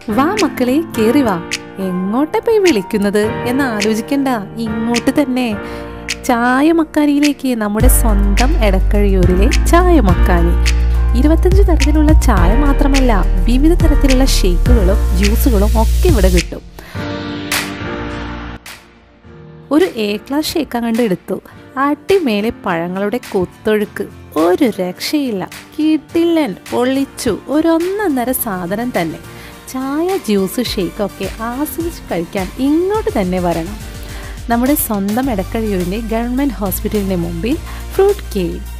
വാ മക്കളെ, കേറി വാ. എങ്ങോട്ടാ പോയി വിളിക്കുന്നത് എന്ന് ആലോചിക്കണ്ട, ഇങ്ങോട്ട് തന്നെ. ചായ മക്കാനിയിലേക്ക്, നമ്മുടെ സ്വന്തം എടക്കഴിയൂരിലെ ചായ മക്കാനി. 25 തരത്തിലുള്ള ചായ മാത്രമല്ല, വിവിധ തരത്തിലുള്ള ഷേക്കുകളും ജ്യൂസുകളും ഒക്കെ ഇവിടെ കിട്ടും. ഒരു A ക്ലാസ് ഷേക്ക് അങ്ങോട്ട് എടുത്തു. അടിമേലെ പഴങ്ങളുടെ കൊത്തൊഴുക്ക്, ഒരു രക്ഷയില്ല. കിടിലൻ, പൊള്ളിച്ചു, ഒരു ഒന്നൊന്നര സാധനം തന്നെ. ചായ, ജ്യൂസ്, ഷേക്കൊക്കെ ആസ്വദിച്ച് കഴിക്കാൻ ഇങ്ങോട്ട് തന്നെ വരണം. നമ്മുടെ സ്വന്തം എടക്കഴിയൂരിൻ്റെ ഗവൺമെൻറ് ഹോസ്പിറ്റലിൻ്റെ മുമ്പിൽ ഫ്രൂട്ട് കേവ്.